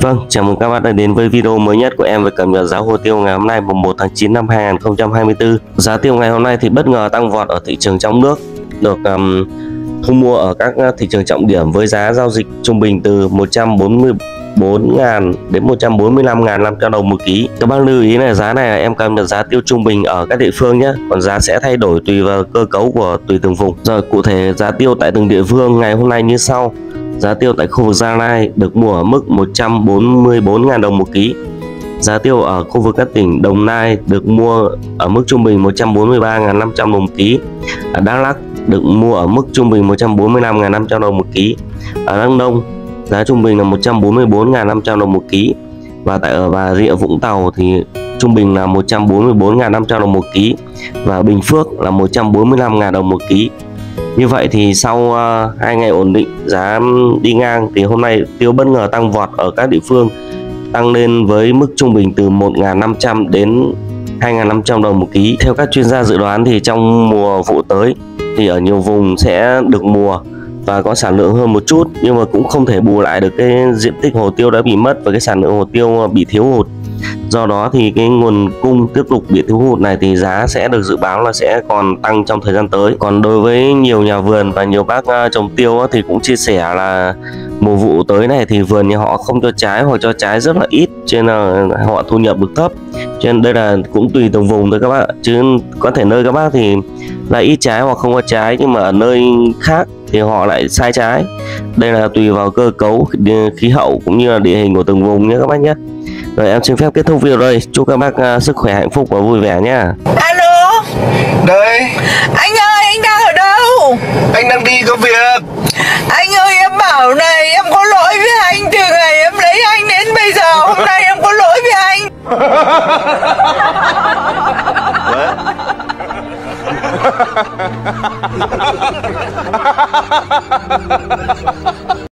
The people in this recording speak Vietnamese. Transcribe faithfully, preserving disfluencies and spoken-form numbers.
Vâng, chào mừng các bạn đã đến với video mới nhất của em về cập nhật giá hồ tiêu ngày hôm nay mùng một tháng chín năm hai nghìn không trăm hai mươi tư. Giá tiêu ngày hôm nay thì bất ngờ tăng vọt ở thị trường trong nước, được um, thu mua ở các thị trường trọng điểm với giá giao dịch trung bình từ một trăm bốn mươi bốn nghìn đến một trăm bốn mươi lăm nghìn năm trăm đồng một ký. Các bác lưu ý là giá này là em cập nhật giá tiêu trung bình ở các địa phương nhé, còn giá sẽ thay đổi tùy vào cơ cấu của tùy từng vùng. Rồi cụ thể giá tiêu tại từng địa phương ngày hôm nay như sau. Giá tiêu tại khu vực Gia Lai được mua ở mức một trăm bốn mươi bốn nghìn đồng một ký. Giá tiêu ở khu vực các tỉnh Đồng Nai được mua ở mức trung bình một trăm bốn mươi ba nghìn năm trăm đồng một ký. Ở Đắk Lắk được mua ở mức trung bình một trăm bốn mươi lăm nghìn năm trăm đồng một ký. Ở Đắk Nông giá trung bình là một trăm bốn mươi bốn nghìn năm trăm đồng một ký. Và tại ở Bà Rịa Vũng Tàu thì trung bình là một trăm bốn mươi bốn nghìn năm trăm đồng một ký. Và Bình Phước là một trăm bốn mươi lăm nghìn đồng một ký. Như vậy thì sau uh, hai ngày ổn định giá đi ngang thì hôm nay tiêu bất ngờ tăng vọt ở các địa phương, tăng lên với mức trung bình từ một nghìn năm trăm đến hai nghìn năm trăm đồng một ký. Theo các chuyên gia dự đoán thì trong mùa vụ tới thì ở nhiều vùng sẽ được mùa và có sản lượng hơn một chút, nhưng mà cũng không thể bù lại được cái diện tích hồ tiêu đã bị mất và cái sản lượng hồ tiêu bị thiếu hụt. Do đó thì cái nguồn cung tiếp tục bị thiếu hụt này thì giá sẽ được dự báo là sẽ còn tăng trong thời gian tới. Còn đối với nhiều nhà vườn và nhiều bác trồng tiêu thì cũng chia sẻ là mùa vụ tới này thì vườn nhà họ không cho trái hoặc cho trái rất là ít, cho nên là họ thu nhập được thấp. Cho nên đây là cũng tùy từng vùng thôi các bác, chứ có thể nơi các bác thì là ít trái hoặc không có trái, nhưng mà ở nơi khác thì họ lại sai trái. Đây là tùy vào cơ cấu, khí hậu cũng như là địa hình của từng vùng nhé các bác nhé. Rồi em xin phép kết thúc video đây. Chúc các bác uh, sức khỏe, hạnh phúc và vui vẻ nha. Alo. Đây. Anh ơi, anh đang ở đâu? Anh đang đi có việc. Anh ơi, em bảo này, em có lỗi với anh từ ngày em lấy anh đến bây giờ. Hôm nay em có lỗi với anh.